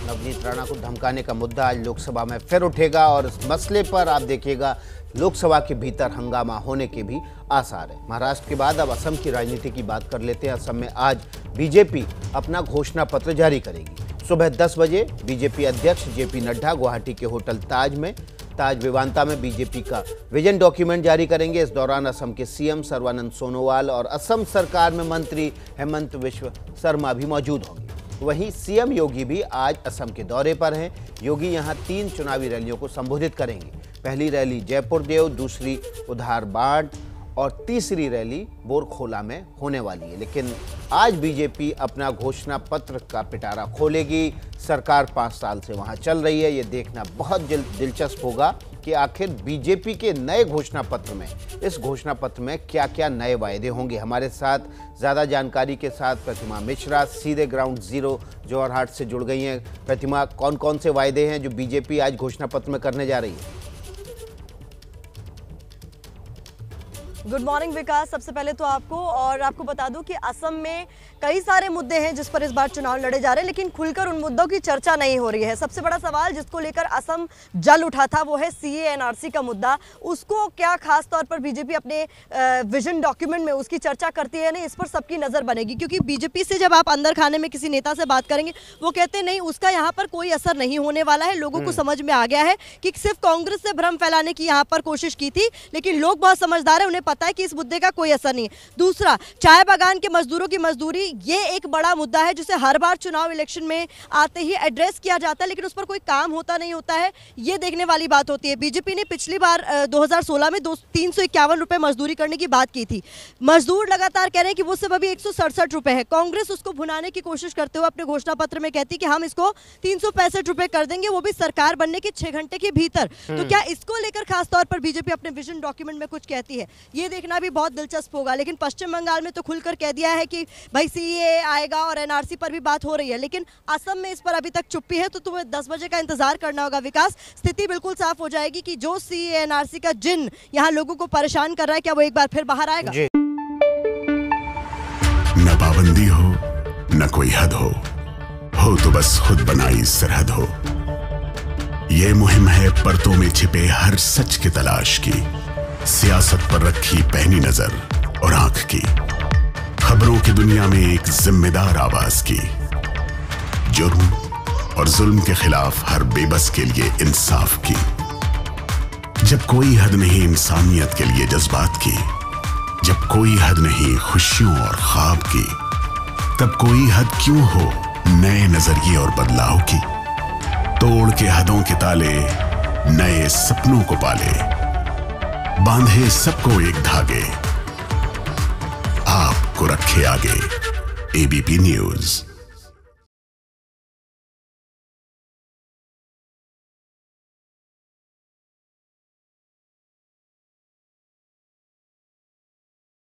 नवनीत राणा को धमकाने का मुद्दा आज लोकसभा में फिर उठेगा और इस मसले पर आप देखिएगा लोकसभा के भीतर हंगामा होने के भी आसार है। महाराष्ट्र के बाद अब असम की राजनीति की बात कर लेते हैं। असम में आज बीजेपी अपना घोषणा पत्र जारी करेगी। सुबह 10 बजे बीजेपी अध्यक्ष जेपी नड्डा गुवाहाटी के होटल ताज विवांता में बीजेपी का विजन डॉक्यूमेंट जारी करेंगे। इस दौरान असम के सीएम सर्बानंद सोनोवाल और असम सरकार में मंत्री हेमंत बिस्वा शर्मा भी मौजूद होंगे। वहीं सीएम योगी भी आज असम के दौरे पर हैं। योगी यहां 3 चुनावी रैलियों को संबोधित करेंगे। पहली रैली जयपुर देव, दूसरी उधारबाड़ और तीसरी रैली बोरखोला में होने वाली है। लेकिन आज बीजेपी अपना घोषणा पत्र का पिटारा खोलेगी। सरकार 5 साल से वहां चल रही है। ये देखना बहुत दिलचस्प होगा कि आखिर बीजेपी के नए घोषणा पत्र में, इस घोषणा पत्र में क्या क्या नए वायदे होंगे। हमारे साथ ज़्यादा जानकारी के साथ प्रतिमा मिश्रा सीधे ग्राउंड जीरो जोरहाट से जुड़ गई हैं। प्रतिमा, कौन कौन से वायदे हैं जो बीजेपी आज घोषणा पत्र में करने जा रही है? Good morning Vikas. सबसे पहले तो आपको बता दूं कि असम में कई सारे मुद्दे हैं जिस पर इस बार चुनाव लड़े जा रहे हैं, लेकिन खुलकर उन मुद्दों की चर्चा नहीं हो रही है। सबसे बड़ा सवाल जिसको लेकर असम जल उठा था वो है सीए एनआरसी का मुद्दा। उसको क्या खास तौर पर बीजेपी अपने विजन डॉक्यूमेंट में उसकी चर्चा करती है नहीं, इस पर सबकी नज़र बनेगी। क्योंकि बीजेपी से जब आप अंदर खाने में किसी नेता से बात करेंगे वो कहते नहीं, उसका यहाँ पर कोई असर नहीं होने वाला है। लोगों को समझ में आ गया है कि सिर्फ कांग्रेस से भ्रम फैलाने की यहाँ पर कोशिश की थी, लेकिन लोग बहुत समझदार है, उन्हें पता है कि इस मुद्दे का कोई असर नहीं है। दूसरा, चाय बागान के मजदूरों की मजदूरी, ये एक बड़ा मुद्दा है जिसे हर बार चुनाव इलेक्शन में आते ही एड्रेस किया जाता है, लेकिन उस पर कोई काम होता नहीं होता है, ये देखने वाली बात होती है। बीजेपी ने पिछली बार 2016 में 351 रुपए मजदूरी करने की बात की थी। मजदूर लगातार कह रहे हैं कि वो सिर्फ अभी 167 रुपए है। कांग्रेस उसको भुनाने की कोशिश करते हुए अपने घोषणा पत्र में कहती कि हम इसको 365 रुपए कर देंगे, वो भी सरकार बनने के 6 घंटे के भीतर। तो क्या इसको लेकर खास तौर पर बीजेपी अपने विजन डॉक्यूमेंट में कुछ कहती है, ये देखना भी बहुत दिलचस्प होगा। लेकिन पश्चिम बंगाल में तो खुलकर कह दिया है कि भाई सीए आएगा और एनआरसी पर भी बात हो रही है, लेकिन असम में इस पर अभी तक चुप्पी है। तो तुम्हें 10 बजे का इंतजार करना होगा विकास। स्थिति बिल्कुल साफ हो जाएगी कि जो सीए एनआरसी का जिन यहाँ लोगों को परेशान कर रहा है, क्या वो एक बार फिर बाहर आएगा। न पाबंदी हो न कोई हद हो तो बस खुद बनाई सरहद हो। ये मुहिम है परतों में छिपे हर सच की तलाश की, सियासत पर रखी पैनी नजर और आंख की, खबरों की दुनिया में एक जिम्मेदार आवाज की, जुर्म और जुल्म के खिलाफ हर बेबस के लिए इंसाफ की। जब कोई हद नहीं इंसानियत के लिए जज्बात की, जब कोई हद नहीं खुशियों और ख्वाब की, तब कोई हद क्यों हो नए नजरिए और बदलाव की। तोड़ के हदों के ताले नए सपनों को पाले, बांधे सबको एक धागे, आपको रखे आगे एबीपी न्यूज़।